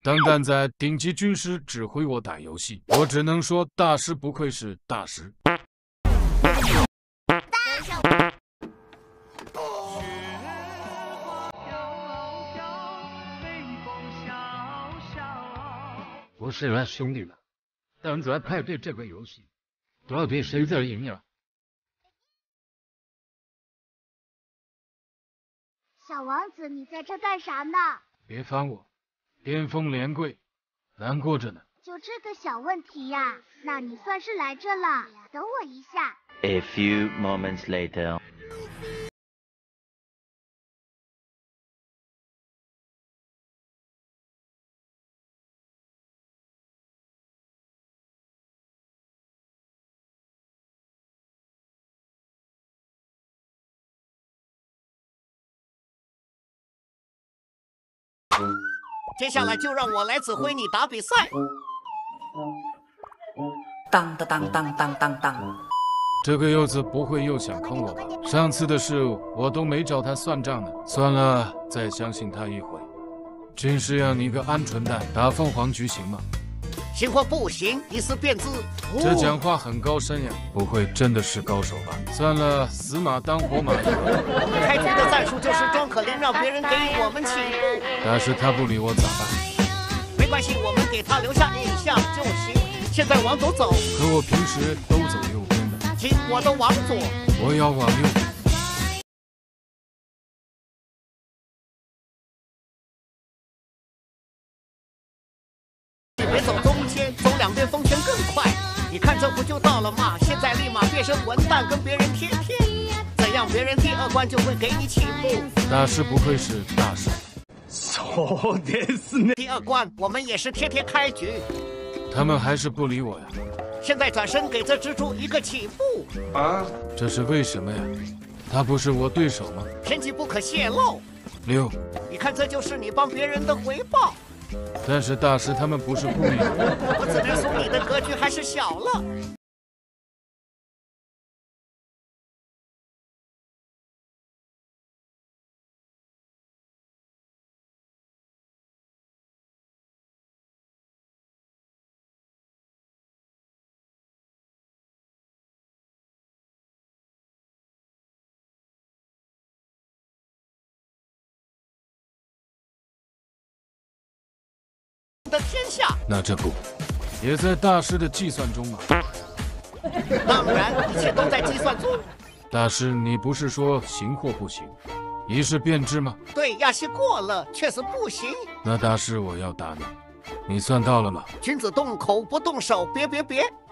当蛋仔顶级军师指挥我打游戏，我只能说大师不愧是大师。 不是了，兄弟们，蛋仔派对这个游戏，到底谁在赢呀？ 小王子，你在这干啥呢？ 别烦我，巅峰连跪，难过着呢。 就这个小问题呀，那你算是来这了。等我一下。 A few moments later. 接下来就让我来指挥你打比赛。 当当当当当当当！ 这个柚子不会又想坑我吧？上次的事我都没找他算账呢。算了，再相信他一回。军师呀，你个鹌鹑蛋，打凤凰局行吗？ 行或不行，一思变之。 这讲话很高深呀，不会真的是高手吧？算了，死马当活马医吧。 我们开局的战术就是装可怜，让别人给予我们起步。 但是他不理我咋办？ 没关系，我们给他留下印象就行。现在往左走。 可我平时都走右边的。 请我都往左。 我要往右。 别走中间，走两边风圈更快。你看这不就到了吗？现在立马变身混蛋，跟别人贴贴，怎样别人第二关就会给你起步。 大师不愧是大师。 そうですね。第二关我们也是贴贴开局。 他们还是不理我呀。 现在转身给这蜘蛛一个起步。 啊，这是为什么呀？他不是我对手吗？ 天机不可泄露。 6， 你看这就是你帮别人的回报。 但是大师他们不是故意的。 我只能说你的格局还是小了。的天下， 那这不也在大师的计算中吗？ 当然，一切都在计算中。 大师，你不是说行或不行，一事变之吗？ 对，亚西过了，确实不行。 那大师，我要打你，你算到了吗？ 君子动口不动手，别！